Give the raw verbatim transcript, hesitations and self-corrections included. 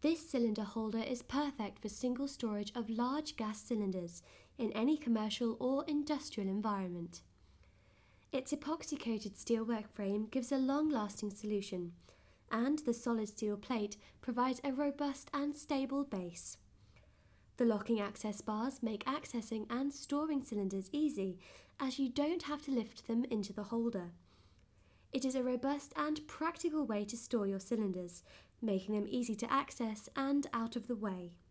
This cylinder holder is perfect for single storage of large gas cylinders in any commercial or industrial environment. Its epoxy-coated steelwork frame gives a long-lasting solution, and the solid steel plate provides a robust and stable base. The locking access bars make accessing and storing cylinders easy, as you don't have to lift them into the holder. It is a robust and practical way to store your cylinders, making them easy to access and out of the way.